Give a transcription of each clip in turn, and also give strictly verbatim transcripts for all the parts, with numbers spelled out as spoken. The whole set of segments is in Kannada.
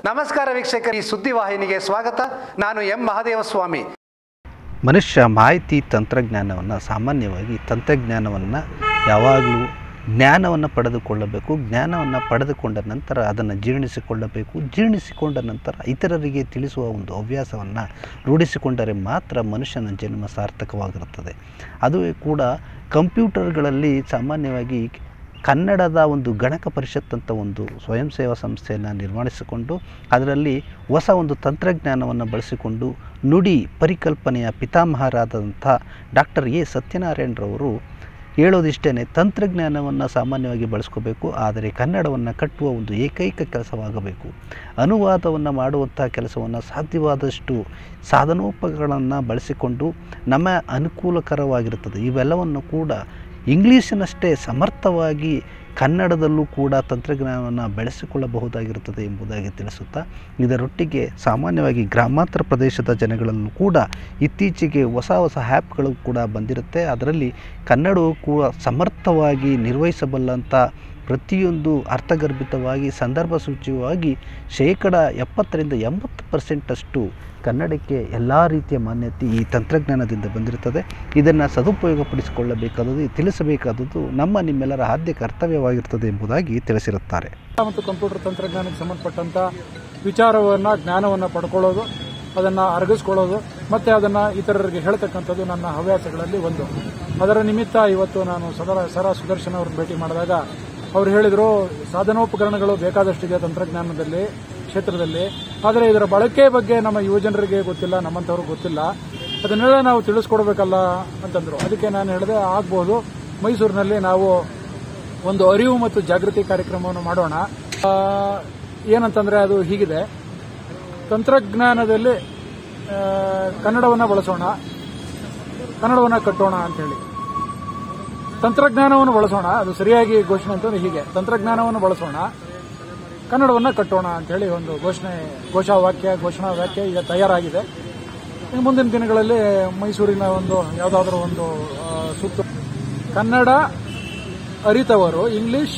ನಮಸ್ಕಾರ ವೀಕ್ಷಕರು, ಈ ಸುದ್ದಿವಾಹಿನಿಗೆ ಸ್ವಾಗತ. ನಾನು ಎಂ ಮಹಾದೇವಸ್ವಾಮಿ. ಮನುಷ್ಯ ಮಾಹಿತಿ ತಂತ್ರಜ್ಞಾನವನ್ನು ಸಾಮಾನ್ಯವಾಗಿ ತಂತ್ರಜ್ಞಾನವನ್ನು ಯಾವಾಗಲೂ ಜ್ಞಾನವನ್ನು ಪಡೆದುಕೊಳ್ಳಬೇಕು. ಜ್ಞಾನವನ್ನು ಪಡೆದುಕೊಂಡ ನಂತರ ಅದನ್ನು ಜೀರ್ಣಿಸಿಕೊಳ್ಳಬೇಕು. ಜೀರ್ಣಿಸಿಕೊಂಡ ನಂತರ ಇತರರಿಗೆ ತಿಳಿಸುವ ಒಂದು ಹವ್ಯಾಸವನ್ನು ರೂಢಿಸಿಕೊಂಡರೆ ಮಾತ್ರ ಮನುಷ್ಯನ ಜನ್ಮ ಸಾರ್ಥಕವಾಗಿರುತ್ತದೆ. ಅದು ಕೂಡ ಕಂಪ್ಯೂಟರ್ಗಳಲ್ಲಿ ಸಾಮಾನ್ಯವಾಗಿ ಕನ್ನಡದ ಒಂದು ಗಣಕ ಪರಿಷತ್ ಅಂತ ಒಂದು ಸ್ವಯಂ ಸೇವಾ ಸಂಸ್ಥೆಯನ್ನು ನಿರ್ಮಾಣಿಸಿಕೊಂಡು ಅದರಲ್ಲಿ ಹೊಸ ಒಂದು ತಂತ್ರಜ್ಞಾನವನ್ನು ಬಳಸಿಕೊಂಡು ನುಡಿ ಪರಿಕಲ್ಪನೆಯ ಪಿತಾಮಹರಾದಂಥ ಡಾಕ್ಟರ್ ಎ ಸತ್ಯನಾರಾಯಣರವರು ಹೇಳೋದಿಷ್ಟೇ, ತಂತ್ರಜ್ಞಾನವನ್ನು ಸಾಮಾನ್ಯವಾಗಿ ಬಳಸ್ಕೋಬೇಕು, ಆದರೆ ಕನ್ನಡವನ್ನು ಕಟ್ಟುವ ಒಂದು ಏಕೈಕ ಕೆಲಸವಾಗಬೇಕು. ಅನುವಾದವನ್ನು ಮಾಡುವಂಥ ಕೆಲಸವನ್ನು ಸಾಧ್ಯವಾದಷ್ಟು ಸಾಧನೋಪಕರಣಗಳನ್ನು ಬಳಸಿಕೊಂಡು ನಮ್ಮ ಅನುಕೂಲಕರವಾಗಿರುತ್ತದೆ. ಇವೆಲ್ಲವನ್ನು ಕೂಡ ಇಂಗ್ಲೀಷಿನಷ್ಟೇ ಸಮರ್ಥವಾಗಿ ಕನ್ನಡದಲ್ಲೂ ಕೂಡ ತಂತ್ರಜ್ಞಾನವನ್ನು ಬೆಳೆಸಿಕೊಳ್ಳಬಹುದಾಗಿರುತ್ತದೆ ಎಂಬುದಾಗಿ ತಿಳಿಸುತ್ತಾ, ಇದರೊಟ್ಟಿಗೆ ಸಾಮಾನ್ಯವಾಗಿ ಗ್ರಾಮಾಂತರ ಪ್ರದೇಶದ ಜನಗಳಲ್ಲೂ ಕೂಡ ಇತ್ತೀಚೆಗೆ ಹೊಸ ಹೊಸ ಆ್ಯಪ್ಗಳು ಕೂಡ ಬಂದಿರುತ್ತೆ. ಅದರಲ್ಲಿ ಕನ್ನಡವು ಕೂಡ ಸಮರ್ಥವಾಗಿ ನಿರ್ವಹಿಸಬಲ್ಲಂಥ ಪ್ರತಿಯೊಂದು ಅರ್ಥಗರ್ಭಿತವಾಗಿ ಸಂದರ್ಭ ಸೂಚ್ಯವಾಗಿ ಶೇಕಡ ಎಪ್ಪತ್ತರಿಂದ ಎಂಬತ್ತು ಪರ್ಸೆಂಟಷ್ಟು ಕನ್ನಡಕ್ಕೆ ಎಲ್ಲ ರೀತಿಯ ಮಾನ್ಯತೆ ಈ ತಂತ್ರಜ್ಞಾನದಿಂದ ಬಂದಿರುತ್ತದೆ. ಇದನ್ನು ಸದುಪಯೋಗಪಡಿಸಿಕೊಳ್ಳಬೇಕಾದದ್ದು, ತಿಳಿಸಬೇಕಾದದ್ದು ನಮ್ಮ ನಿಮ್ಮೆಲ್ಲರ ಆದ್ಯ ಕರ್ತವ್ಯವಾಗಿರುತ್ತದೆ ಎಂಬುದಾಗಿ ತಿಳಿಸಿರುತ್ತಾರೆ. ಮತ್ತು ಕಂಪ್ಯೂಟರ್ ತಂತ್ರಜ್ಞಾನಕ್ಕೆ ಸಂಬಂಧಪಟ್ಟಂಥ ವಿಚಾರವನ್ನು ಜ್ಞಾನವನ್ನು ಪಡ್ಕೊಳ್ಳೋದು, ಅದನ್ನು ಅರಗಿಸ್ಕೊಳ್ಳೋದು ಮತ್ತು ಅದನ್ನು ಇತರರಿಗೆ ಹೇಳ್ತಕ್ಕಂಥದ್ದು ನನ್ನ ಹವ್ಯಾಸಗಳಲ್ಲಿ ಒಂದು. ಅದರ ನಿಮಿತ್ತ ಇವತ್ತು ನಾನು ಸದರ ಸರ ಸುದರ್ಶನ್ ಅವ್ರನ್ನ ಭೇಟಿ ಮಾಡಿದಾಗ ಅವರು ಹೇಳಿದರು, ಸಾಧನೋಪಕರಣಗಳು ಬೇಕಾದಷ್ಟಿದೆ ತಂತ್ರಜ್ಞಾನದಲ್ಲಿ ಕ್ಷೇತ್ರದಲ್ಲಿ, ಆದರೆ ಇದರ ಬಳಕೆ ಬಗ್ಗೆ ನಮ್ಮ ಯುವಜನರಿಗೆ ಗೊತ್ತಿಲ್ಲ, ನಮ್ಮಂಥವ್ರಿಗೆ ಗೊತ್ತಿಲ್ಲ, ಅದನ್ನೆಲ್ಲ ನಾವು ತಿಳಿಸ್ಕೊಡ್ಬೇಕಲ್ಲ ಅಂತಂದರು. ಅದಕ್ಕೆ ನಾನು ಹೇಳಿದೆ, ಆಗ್ಬೋದು, ಮೈಸೂರಿನಲ್ಲಿ ನಾವು ಒಂದು ಅರಿವು ಮತ್ತು ಜಾಗೃತಿ ಕಾರ್ಯಕ್ರಮವನ್ನು ಮಾಡೋಣ. ಏನಂತಂದರೆ ಅದು ಹೀಗಿದೆ, ತಂತ್ರಜ್ಞಾನದಲ್ಲಿ ಕನ್ನಡವನ್ನು ಬಳಸೋಣ, ಕನ್ನಡವನ್ನು ಕಟ್ಟೋಣ ಅಂತೇಳಿ. ತಂತ್ರಜ್ಞಾನವನ್ನು ಬಳಸೋಣ, ಅದು ಸರಿಯಾಗಿ ಘೋಷಣೆ ಅಂತಂದ್ರೆ ಹೀಗೆ, ತಂತ್ರಜ್ಞಾನವನ್ನು ಬಳಸೋಣ, ಕನ್ನಡವನ್ನು ಕಟ್ಟೋಣ ಅಂತೇಳಿ ಒಂದು ಘೋಷಣೆ, ಘೋಷವಾಕ್ಯ ಘೋಷಣಾ ವಾಕ್ಯ ಈಗ ತಯಾರಾಗಿದೆ. ಮುಂದಿನ ದಿನಗಳಲ್ಲಿ ಮೈಸೂರಿನ ಒಂದು ಯಾವುದಾದ್ರೂ ಒಂದು ಸುತ್ತ ಕನ್ನಡ ಅರಿತವರು ಇಂಗ್ಲಿಷ್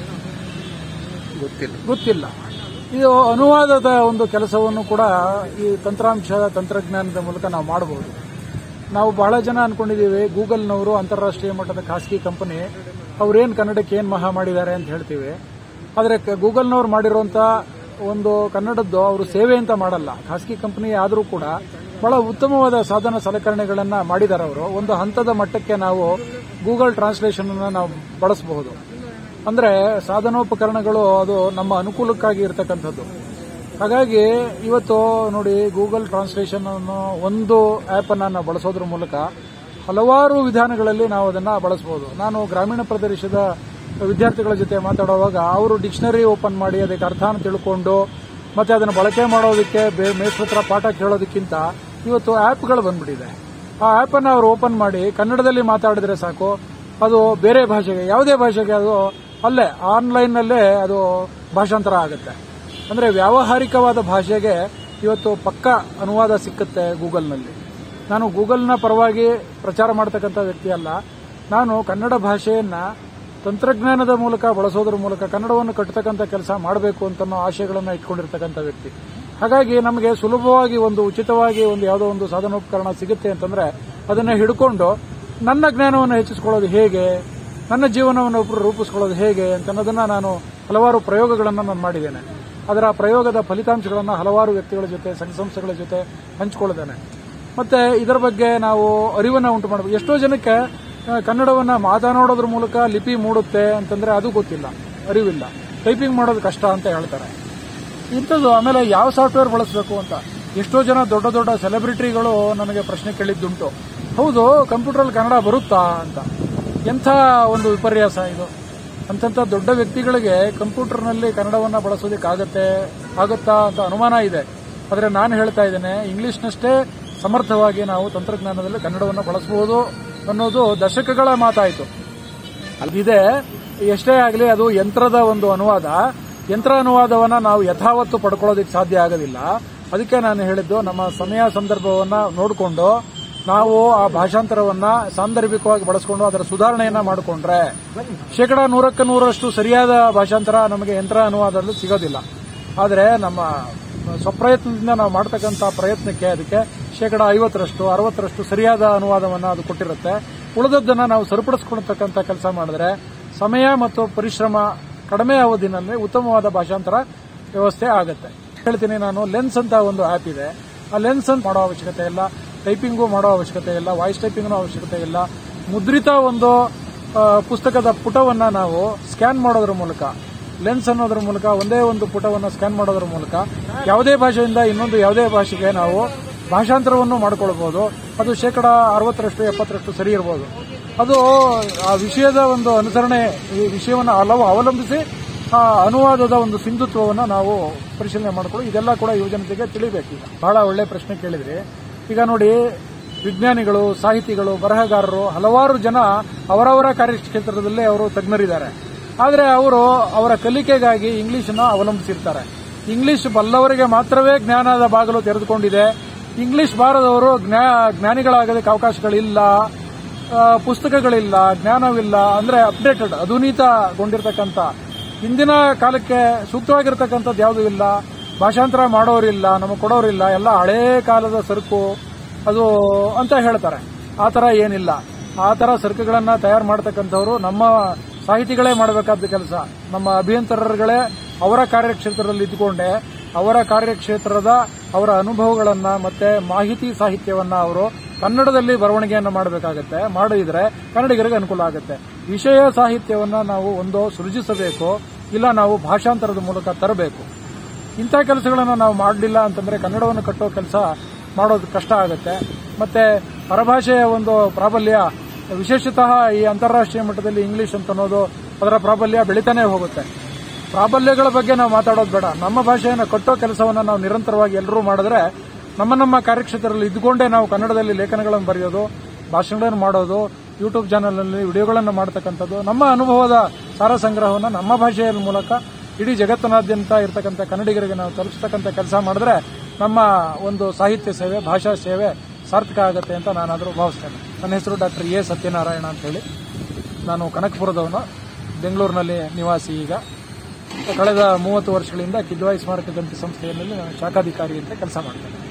ಗೊತ್ತಿಲ್ಲ ಗೊತ್ತಿಲ್ಲ ಇದು ಅನುವಾದದ ಒಂದು ಕೆಲಸವನ್ನು ಕೂಡ ಈ ತಂತ್ರಾಂಶದ ತಂತ್ರಜ್ಞಾನದ ಮೂಲಕ ನಾವು ಮಾಡಬಹುದು. ನಾವು ಬಹಳ ಜನ ಅನ್ಕೊಂಡಿದ್ದೀವಿ, ಗೂಗಲ್ನವರು ಅಂತಾರಾಷ್ಟ್ರೀಯ ಮಟ್ಟದ ಖಾಸಗಿ ಕಂಪನಿ, ಅವ್ರೇನು ಕನ್ನಡಕ್ಕೆ ಏನು ಮಹಾ ಮಾಡಿದ್ದಾರೆ ಅಂತ ಹೇಳ್ತೀವಿ. ಆದರೆ ಗೂಗಲ್ನವ್ರು ಮಾಡಿರುವಂಥ ಒಂದು ಕನ್ನಡದ್ದು ಅವರು ಸೇವೆ ಅಂತ ಮಾಡಲ್ಲ, ಖಾಸಗಿ ಕಂಪನಿ ಆದರೂ ಕೂಡ ಬಹಳ ಉತ್ತಮವಾದ ಸಾಧನ ಸಲಕರಣೆಗಳನ್ನು ಮಾಡಿದ್ದಾರೆ ಅವರು. ಒಂದು ಹಂತದ ಮಟ್ಟಕ್ಕೆ ನಾವು ಗೂಗಲ್ ಟ್ರಾನ್ಸ್ಲೇಷನ್ ಅನ್ನು ನಾವು ಬಳಸಬಹುದು. ಅಂದರೆ ಸಾಧನೋಪಕರಣಗಳು ಅದು ನಮ್ಮ ಅನುಕೂಲಕ್ಕಾಗಿ ಇರತಕ್ಕಂಥದ್ದು. ಹಾಗಾಗಿ ಇವತ್ತು ನೋಡಿ, ಗೂಗಲ್ ಟ್ರಾನ್ಸ್ಲೇಷನ್ ಅನ್ನು ಒಂದು ಆ್ಯಪ್ ಅನ್ನು ನಾವು ಬಳಸೋದ್ರ ಮೂಲಕ ಹಲವಾರು ವಿಧಾನಗಳಲ್ಲಿ ನಾವು ಅದನ್ನು ಬಳಸಬಹುದು. ನಾನು ಗ್ರಾಮೀಣ ಪ್ರದೇಶದ ವಿದ್ಯಾರ್ಥಿಗಳ ಜೊತೆ ಮಾತಾಡುವಾಗ ಅವರು ಡಿಕ್ಷನರಿ ಓಪನ್ ಮಾಡಿ ಅದಕ್ಕೆ ಅರ್ಥನ ತಿಳ್ಕೊಂಡು ಮತ್ತೆ ಅದನ್ನು ಬಳಕೆ ಮಾಡೋದಕ್ಕೆ ಮೇಷ್ಟ್ರ ಹತ್ರ ಪಾಠ ಕೇಳೋದಕ್ಕಿಂತ ಇವತ್ತು ಆ್ಯಪ್ಗಳು ಬಂದ್ಬಿಟ್ಟಿದೆ. ಆ ಆ್ಯಪನ್ನು ಅವರು ಓಪನ್ ಮಾಡಿ ಕನ್ನಡದಲ್ಲಿ ಮಾತಾಡಿದ್ರೆ ಸಾಕು, ಅದು ಬೇರೆ ಭಾಷೆಗೆ, ಯಾವುದೇ ಭಾಷೆಗೆ ಅದು ಅಲ್ಲೇ ಆನ್ಲೈನ್ನಲ್ಲೇ ಅದು ಭಾಷಾಂತರ ಆಗುತ್ತೆ. ಅಂದರೆ ವ್ಯಾವಹಾರಿಕವಾದ ಭಾಷೆಗೆ ಇವತ್ತು ಪಕ್ಕ ಅನುವಾದ ಸಿಕ್ಕುತ್ತೆ ಗೂಗಲ್ನಲ್ಲಿ. ನಾನು ಗೂಗಲ್ನ ಪರವಾಗಿ ಪ್ರಚಾರ ಮಾಡ್ತಕ್ಕಂಥ ವ್ಯಕ್ತಿ ಅಲ್ಲ, ನಾನು ಕನ್ನಡ ಭಾಷೆಯನ್ನು ತಂತ್ರಜ್ಞಾನದ ಮೂಲಕ ಬಳಸೋದ್ರ ಮೂಲಕ ಕನ್ನಡವನ್ನು ಕಟ್ಟತಕ್ಕಂಥ ಕೆಲಸ ಮಾಡಬೇಕು ಅಂತ ಆಶಯಗಳನ್ನು ಇಟ್ಕೊಂಡಿರ್ತಕ್ಕಂಥ ವ್ಯಕ್ತಿ. ಹಾಗಾಗಿ ನಮಗೆ ಸುಲಭವಾಗಿ ಒಂದು ಉಚಿತವಾಗಿ ಒಂದು ಯಾವುದೋ ಒಂದು ಸಾಧನೋಪಕರಣ ಸಿಗುತ್ತೆ ಅಂತಂದ್ರೆ ಅದನ್ನು ಹಿಡ್ಕೊಂಡು ನನ್ನ ಜ್ಞಾನವನ್ನು ಹೆಚ್ಚಿಸಿಕೊಳ್ಳೋದು ಹೇಗೆ, ನನ್ನ ಜೀವನವನ್ನು ರೂಪಿಸ್ಕೊಳ್ಳೋದು ಹೇಗೆ ಅಂತ ಅನ್ನೋದನ್ನು ನಾನು ಹಲವಾರು ಪ್ರಯೋಗಗಳನ್ನು ನಾನು ಮಾಡಿದ್ದೇನೆ. ಅದರ ಪ್ರಯೋಗದ ಫಲಿತಾಂಶಗಳನ್ನು ಹಲವಾರು ವ್ಯಕ್ತಿಗಳ ಜೊತೆ, ಸಂಘ ಸಂಸ್ಥೆಗಳ ಜೊತೆ ಹಂಚಿಕೊಳ್ಳಿದ್ದೇನೆ. ಮತ್ತೆ ಇದರ ಬಗ್ಗೆ ನಾವು ಅರಿವನ್ನು ಉಂಟು ಮಾಡಬೇಕು. ಎಷ್ಟೋ ಜನಕ್ಕೆ ಕನ್ನಡವನ್ನು ಮಾತನಾಡೋದ್ರ ಮೂಲಕ ಲಿಪಿ ಮೂಡುತ್ತೆ ಅಂತಂದ್ರೆ ಅದು ಗೊತ್ತಿಲ್ಲ, ಅರಿವಿಲ್ಲ, ಟೈಪಿಂಗ್ ಮಾಡೋದು ಕಷ್ಟ ಅಂತ ಹೇಳ್ತಾರೆ. ಇಂಥದ್ದು ಆಮೇಲೆ ಯಾವ ಸಾಫ್ಟ್ವೇರ್ ಬಳಸಬೇಕು ಅಂತ ಎಷ್ಟೋ ಜನ ದೊಡ್ಡ ದೊಡ್ಡ ಸೆಲೆಬ್ರಿಟಿಗಳು ನನಗೆ ಪ್ರಶ್ನೆ ಕೇಳಿದ್ದುಂಟು. ಹೌದು, ಕಂಪ್ಯೂಟರಲ್ಲಿ ಕನ್ನಡ ಬರುತ್ತಾ ಅಂತ. ಎಂಥ ಒಂದು ವಿಪರ್ಯಾಸ ಇದು. ಅಂತಂಥ ದೊಡ್ಡ ವ್ಯಕ್ತಿಗಳಿಗೆ ಕಂಪ್ಯೂಟರ್ನಲ್ಲಿ ಕನ್ನಡವನ್ನು ಬಳಸೋದಕ್ಕಾಗತ್ತೆ ಆಗುತ್ತಾ ಅಂತ ಅನುಮಾನ ಇದೆ. ಆದರೆ ನಾನು ಹೇಳ್ತಾ ಇದ್ದೇನೆ, ಇಂಗ್ಲಿಷ್ನಷ್ಟೇ ಸಮರ್ಥವಾಗಿ ನಾವು ತಂತ್ರಜ್ಞಾನದಲ್ಲಿ ಕನ್ನಡವನ್ನು ಬಳಸಬಹುದು ಅನ್ನೋದು ದಶಕಗಳ ಮಾತಾಯಿತು. ಅಲ್ಲಿದೆ, ಎಷ್ಟೇ ಆಗಲಿ ಅದು ಯಂತ್ರದ ಒಂದು ಅನುವಾದ. ಯಂತ್ರ ಅನುವಾದವನ್ನು ನಾವು ಯಥಾವತ್ತು ಪಡ್ಕೊಳ್ಳೋದಕ್ಕೆ ಸಾಧ್ಯ ಆಗೋದಿಲ್ಲ. ಅದಕ್ಕೆ ನಾನು ಹೇಳಿದ್ದು, ನಮ್ಮ ಸಮಯ ಸಂದರ್ಭವನ್ನು ನೋಡಿಕೊಂಡು ನಾವು ಆ ಭಾಷಾಂತರವನ್ನು ಸಾಂದರ್ಭಿಕವಾಗಿ ಬಳಸಿಕೊಂಡು ಅದರ ಸುಧಾರಣೆಯನ್ನು ಮಾಡಿಕೊಂಡ್ರೆ ಶೇಕಡಾ ನೂರಕ್ಕೆ ನೂರಷ್ಟು ಸರಿಯಾದ ಭಾಷಾಂತರ ನಮಗೆ ಯಂತ್ರ ಅನುವಾದದಲ್ಲಿ ಸಿಗೋದಿಲ್ಲ. ಆದರೆ ನಮ್ಮ ಸ್ವಪ್ರಯತ್ನದಿಂದ ನಾವು ಮಾಡ್ತಕ್ಕಂಥ ಪ್ರಯತ್ನಕ್ಕೆ ಅದಕ್ಕೆ ಶೇಕಡ ಐವತ್ತರಷ್ಟು ಅರವತ್ತರಷ್ಟು ಸರಿಯಾದ ಅನುವಾದವನ್ನು ಅದು ಕೊಟ್ಟಿರುತ್ತೆ. ಉಳಿದದ್ದನ್ನು ನಾವು ಸರಿಪಡಿಸ್ಕೊಳ್ತಕ್ಕಂಥ ಕೆಲಸ ಮಾಡಿದ್ರೆ ಸಮಯ ಮತ್ತು ಪರಿಶ್ರಮ ಕಡಿಮೆ ಅವಧಿನಲ್ಲಿ ಉತ್ತಮವಾದ ಭಾಷಾಂತರ ವ್ಯವಸ್ಥೆ ಆಗುತ್ತೆ. ಹೇಳ್ತೀನಿ ನಾನು, ಲೆನ್ಸ್ ಅಂತ ಒಂದು ಆ್ಯಪ್ ಇದೆ. ಆ ಲೆನ್ಸ್ ಅಂತ ಮಾಡೋ ಅವಶ್ಯಕತೆ ಇಲ್ಲ, ಟೈಪಿಂಗು ಮಾಡೋ ಅವಶ್ಯಕತೆ ಇಲ್ಲ, ವಾಯ್ಸ್ ಟೈಪಿಂಗ್ ಅವಶ್ಯಕತೆ ಇಲ್ಲ. ಮುದ್ರಿತ ಒಂದು ಪುಸ್ತಕದ ಪುಟವನ್ನು ನಾವು ಸ್ಕ್ಯಾನ್ ಮಾಡೋದ್ರ ಮೂಲಕ, ಲೆನ್ಸ್ ಅನ್ನೋದ್ರ ಮೂಲಕ ಒಂದೇ ಒಂದು ಪುಟವನ್ನು ಸ್ಕ್ಯಾನ್ ಮಾಡೋದ್ರ ಮೂಲಕ ಯಾವುದೇ ಭಾಷೆಯಿಂದ ಇನ್ನೊಂದು ಯಾವುದೇ ಭಾಷೆಗೆ ನಾವು ಭಾಷಾಂತರವನ್ನು ಮಾಡಿಕೊಳ್ಬಹುದು. ಅದು ಶೇಕಡ ಅರವತ್ತರಷ್ಟು ಎಪ್ಪತ್ತರಷ್ಟು ಸರಿ ಇರಬಹುದು. ಅದು ಆ ವಿಷಯದ ಒಂದು ಅನುಸರಣೆ, ಈ ವಿಷಯವನ್ನು ಹಲವು ಅವಲಂಬಿಸಿ ಆ ಅನುವಾದದ ಒಂದು ಸಿಂಧುತ್ವವನ್ನು ನಾವು ಪರಿಶೀಲನೆ ಮಾಡಿಕೊಳ್ಳಿ. ಇದೆಲ್ಲ ಕೂಡ ಯುವಜನತೆಗೆ ತಿಳಿಬೇಕು. ಈಗ ಬಹಳ ಒಳ್ಳೆ ಪ್ರಶ್ನೆ ಕೇಳಿದ್ರಿ. ಈಗ ನೋಡಿ, ವಿಜ್ಞಾನಿಗಳು, ಸಾಹಿತಿಗಳು, ಬರಹಗಾರರು ಹಲವಾರು ಜನ ಅವರವರ ಕಾರ್ಯಕ್ಷೇತ್ರದಲ್ಲೇ ಅವರು ತಜ್ಞರಿದ್ದಾರೆ. ಆದರೆ ಅವರು ಅವರ ಕಲಿಕೆಗಾಗಿ ಇಂಗ್ಲಿಷನ್ನು ಅವಲಂಬಿಸಿರ್ತಾರೆ. ಇಂಗ್ಲಿಷ್ ಬಲ್ಲವರಿಗೆ ಮಾತ್ರವೇ ಜ್ಞಾನದ ಬಾಗಿಲು ತೆರೆದುಕೊಂಡಿದೆ. ಇಂಗ್ಲಿಷ್ ಬಾರದವರು ಜ್ಞಾನಿಗಳಾಗೋದಕ್ಕೆ ಅವಕಾಶಗಳಿಲ್ಲ, ಪುಸ್ತಕಗಳಿಲ್ಲ, ಜ್ಞಾನವಿಲ್ಲ. ಅಂದರೆ ಅಪ್ಡೇಟೆಡ್, ಅಧುನೀತಗೊಂಡಿರ್ತಕ್ಕಂಥ ಇಂದಿನ ಕಾಲಕ್ಕೆ ಸೂಕ್ತವಾಗಿರ್ತಕ್ಕಂಥದ್ದು ಯಾವುದೂ ಇಲ್ಲ. ಭಾಷಾಂತರ ಮಾಡೋರಿಲ್ಲ, ನಮಗೆ ಕೊಡೋರಿಲ್ಲ, ಎಲ್ಲ ಹಳೇ ಕಾಲದ ಸರಕು ಅದು ಅಂತ ಹೇಳ್ತಾರೆ. ಆ ಥರ ಏನಿಲ್ಲ. ಆ ಥರ ಸರಕುಗಳನ್ನು ತಯಾರು ಮಾಡ್ತಕ್ಕಂಥವ್ರು ನಮ್ಮ ಸಾಹಿತಿಗಳೇ ಮಾಡಬೇಕಾದ ಕೆಲಸ. ನಮ್ಮ ಅಭಿಯಂತರರುಗಳೇ ಅವರ ಕಾರ್ಯಕ್ಷೇತ್ರದಲ್ಲಿ ಇದ್ದುಕೊಂಡೆ ಅವರ ಕಾರ್ಯಕ್ಷೇತ್ರದ ಅವರ ಅನುಭವಗಳನ್ನು ಮತ್ತೆ ಮಾಹಿತಿ ಸಾಹಿತ್ಯವನ್ನು ಅವರು ಕನ್ನಡದಲ್ಲಿ ಬರವಣಿಗೆಯನ್ನು ಮಾಡಬೇಕಾಗತ್ತೆ. ಮಾಡಿದ್ರೆ ಕನ್ನಡಿಗರಿಗೆ ಅನುಕೂಲ ಆಗುತ್ತೆ. ವಿಷಯ ಸಾಹಿತ್ಯವನ್ನು ನಾವು ಒಂದು ಸೃಜಿಸಬೇಕು, ಇಲ್ಲ ನಾವು ಭಾಷಾಂತರದ ಮೂಲಕ ತರಬೇಕು. ಇಂಥ ಕೆಲಸಗಳನ್ನು ನಾವು ಮಾಡಲಿಲ್ಲ ಅಂತಂದರೆ ಕನ್ನಡವನ್ನು ಕಟ್ಟೋ ಕೆಲಸ ಮಾಡೋದು ಕಷ್ಟ ಆಗುತ್ತೆ. ಮತ್ತೆ ಪರಭಾಷೆಯ ಒಂದು ಪ್ರಾಬಲ್ಯ, ವಿಶೇಷತಃ ಈ ಅಂತಾರಾಷ್ಟ್ರೀಯ ಮಟ್ಟದಲ್ಲಿ ಇಂಗ್ಲಿಷ್ ಅಂತ ಅನ್ನೋದು ಅದರ ಪ್ರಾಬಲ್ಯ ಬೆಳೀತಾನೆ ಹೋಗುತ್ತೆ. ಪ್ರಾಬಲ್ಯಗಳ ಬಗ್ಗೆ ನಾವು ಮಾತಾಡೋದು ಬೇಡ. ನಮ್ಮ ಭಾಷೆಯನ್ನು ಕಟ್ಟೋ ಕೆಲಸವನ್ನು ನಾವು ನಿರಂತರವಾಗಿ ಎಲ್ಲರೂ ಮಾಡಿದ್ರೆ ನಮ್ಮ ನಮ್ಮ ಕಾರ್ಯಕ್ಷೇತ್ರದಲ್ಲಿ ಇದ್ದುಕೊಂಡೇ ನಾವು ಕನ್ನಡದಲ್ಲಿ ಲೇಖನಗಳನ್ನು ಬರೆಯೋದು, ಭಾಷಣಗಳನ್ನು ಮಾಡೋದು, ಯೂಟ್ಯೂಬ್ ಚಾನಲ್ನಲ್ಲಿ ವಿಡಿಯೋಗಳನ್ನು ಮಾಡ್ತಕ್ಕಂಥದ್ದು, ನಮ್ಮ ಅನುಭವದ ಸಾರ ಸಂಗ್ರಹವನ್ನು ನಮ್ಮ ಭಾಷೆಯ ಮೂಲಕ ಇಡೀ ಜಗತ್ತಿನಾದ್ಯಂತ ಇರತಕ್ಕಂಥ ಕನ್ನಡಿಗರಿಗೆ ನಾವು ತಲುಪಿಸ್ತಕ್ಕಂಥ ಕೆಲಸ ಮಾಡಿದ್ರೆ ನಮ್ಮ ಒಂದು ಸಾಹಿತ್ಯ ಸೇವೆ, ಭಾಷಾ ಸೇವೆ ಸಾರ್ಥಕ ಆಗುತ್ತೆ ಅಂತ ನಾನಾದರೂ ಭಾವಿಸ್ತೇನೆ. ನನ್ನ ಹೆಸರು ಡಾಕ್ಟರ್ ಎ ಸತ್ಯನಾರಾಯಣ ಅಂತ ಹೇಳಿ. ನಾನು ಕನಕಪುರದವನು, ಬೆಂಗಳೂರಿನಲ್ಲಿ ನಿವಾಸಿ. ಈಗ ಕಳೆದ ಮೂವತ್ತು ವರ್ಷಗಳಿಂದ ಕಿದ್ವಾಯಿ ಸ್ಮಾರಕ ಗ್ರಂಥಿ ಸಂಸ್ಥೆಯಲ್ಲಿ ನಾನು ಶಾಖಾಧಿಕಾರಿ ಅಂತ ಕೆಲಸ ಮಾಡ್ತೇನೆ.